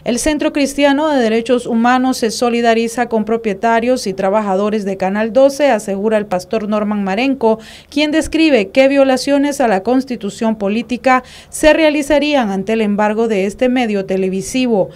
El Centro Cristiano de Derechos Humanos se solidariza con propietarios y trabajadores de Canal 12, asegura el pastor Norman Marenco, quien describe qué violaciones a la Constitución política se realizarían ante el embargo de este medio televisivo.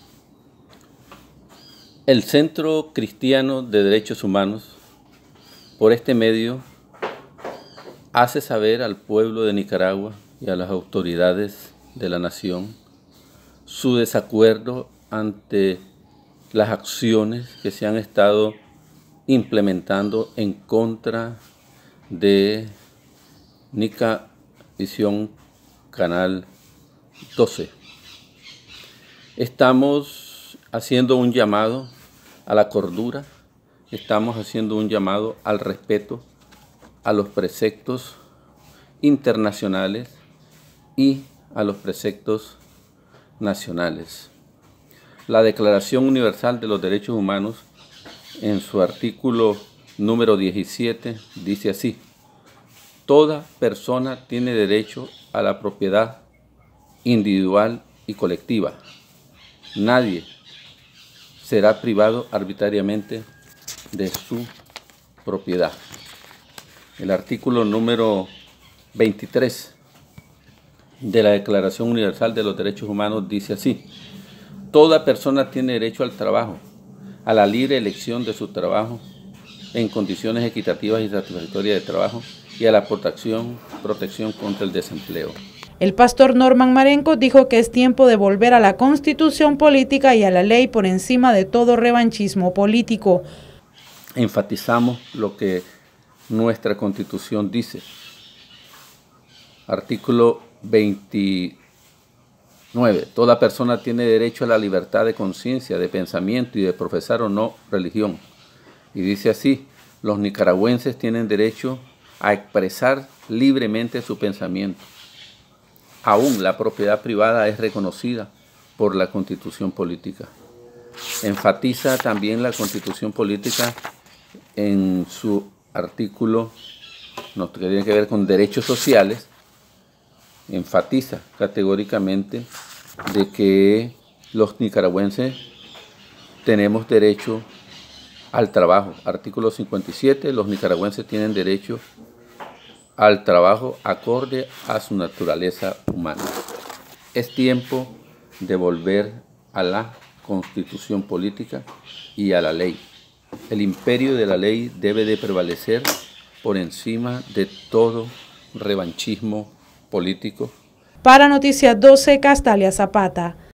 El Centro Cristiano de Derechos Humanos, por este medio, hace saber al pueblo de Nicaragua y a las autoridades de la nación su desacuerdo ante las acciones que se han estado implementando en contra de Nicavisión Canal 12. Estamos haciendo un llamado a la cordura, estamos haciendo un llamado al respeto a los preceptos internacionales y a los preceptos nacionales. La Declaración Universal de los Derechos Humanos, en su artículo número 17, dice así: toda persona tiene derecho a la propiedad individual y colectiva. Nadie será privado arbitrariamente de su propiedad. El artículo número 23 de la Declaración Universal de los Derechos Humanos dice así: toda persona tiene derecho al trabajo, a la libre elección de su trabajo en condiciones equitativas y satisfactorias de trabajo y a la protección contra el desempleo. El pastor Norman Marenco dijo que es tiempo de volver a la Constitución política y a la ley por encima de todo revanchismo político. Enfatizamos lo que nuestra Constitución dice. Artículo 29. Toda persona tiene derecho a la libertad de conciencia, de pensamiento y de profesar o no religión. Y dice así: los nicaragüenses tienen derecho a expresar libremente su pensamiento. Aún la propiedad privada es reconocida por la Constitución política. Enfatiza también la Constitución política en su artículo, no tiene que ver con derechos sociales, enfatiza categóricamente de que los nicaragüenses tenemos derecho al trabajo. Artículo 57, los nicaragüenses tienen derecho al trabajo acorde a su naturaleza humana. Es tiempo de volver a la Constitución política y a la ley. El imperio de la ley debe de prevalecer por encima de todo revanchismo político. Para Noticias 12, Castalia Zapata.